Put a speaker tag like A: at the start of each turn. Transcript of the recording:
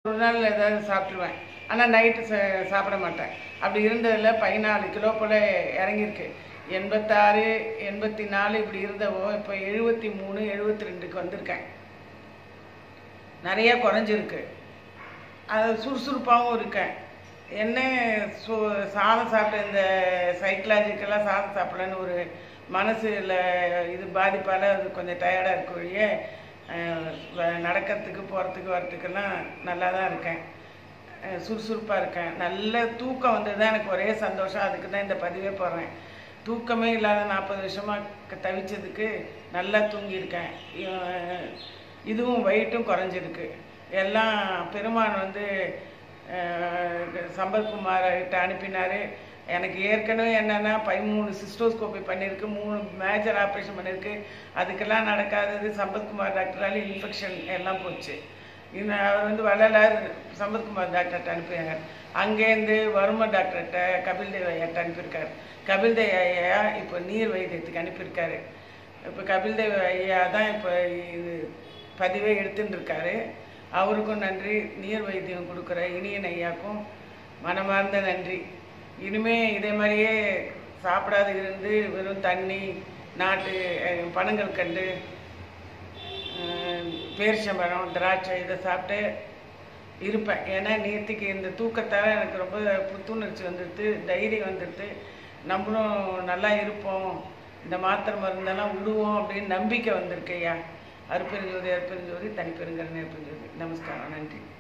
A: ஒரு நாள் ஏதாவது சாப்பிட்ருவேன். ஆனால் நைட்டு சாப்பிட மாட்டேன். அப்படி இருந்ததில் 14 கிலோ போல் இறங்கியிருக்கு. 86, 84 இப்படி இருந்தவோ இப்போ 73, 72க்கு வந்திருக்கேன். நிறையா குறைஞ்சிருக்கு. அது சுறுசுறுப்பாகவும் இருக்கேன். என்ன சாதம் சாப்பிட்ட இந்த சைக்கலாஜிக்கலாக சாதம் சாப்பிடலன்னு ஒரு மனசில் இது பாதிப்பால் அது கொஞ்சம் டயர்டாக இருக்க வழியே நடக்கிறதுக்கு போகிறதுக்கு வரத்துக்கெல்லாம் நல்லா தான் இருக்கேன். சுறுசுறுப்பாக இருக்கேன். நல்ல தூக்கம் வந்தது தான் எனக்கு ஒரே சந்தோஷம். அதுக்கு தான் இந்த பதிவே போடுறேன். தூக்கமே இல்லாத 40 வருஷமாக தவிச்சதுக்கு நல்லா தூங்கியிருக்கேன். இதுவும் வெயிட்டும் குறைஞ்சிருக்கு. எல்லாம் பெருமான் சம்பத்குமார்கிட்ட அனுப்பினார். எனக்கு ஏற்கனவே என்னென்னா 13 சிஸ்டோஸ்கோப்பி பண்ணியிருக்கு, 3 மேஜர் ஆப்ரேஷன் பண்ணியிருக்கு. அதுக்கெல்லாம் நடக்காதது சம்பத்குமார் டாக்டரால் இன்ஃபெக்ஷன் எல்லாம் போச்சு. அவர் வள்ளலார் சம்பத்குமார் டாக்டர்கிட்ட அனுப்பினாங்க. அங்கேருந்து வரும டாக்டர்கிட்ட கபில்தேவ் ஐயாட்ட அனுப்பியிருக்காரு. கபில்தேவ் ஐயா இப்போ நீர் வைத்தியத்துக்கு அனுப்பியிருக்காரு. இப்போ கபில்தேவ் ஐயா தான் இப்போ இது பதிவே எடுத்துட்டு இருக்காரு. அவருக்கும் நன்றி. நீர் வைத்தியம் கொடுக்குற இனியன் ஐயாக்கும் மனமார்ந்த நன்றி. இனிமேல் இதே மாதிரியே சாப்பிடாது இருந்து வெறும் தண்ணி, நாட்டு பனங்கள் கண்டு, பேரிச்சம்பழம், திராட்சை இதை சாப்பிட்டு இருப்பேன். ஏன்னா நேற்றுக்கு இந்த தூக்கத்தால் எனக்கு ரொம்ப புத்துணர்ச்சி வந்துடுது, தைரியம் வந்துடுது. நம்மளும் நல்லா இருப்போம், இந்த மாத்திரை மருந்தெல்லாம் விடுவோம் அப்படின்னு நம்பிக்கை வந்திருக்கு ஐயா. அருப்பெருஞ்சோதி, அருப்பெருஞ்சோதி, தனிப்பெருங்கருணை, அருப்பெருஞ்சோதி. நமஸ்காரம், நன்றி.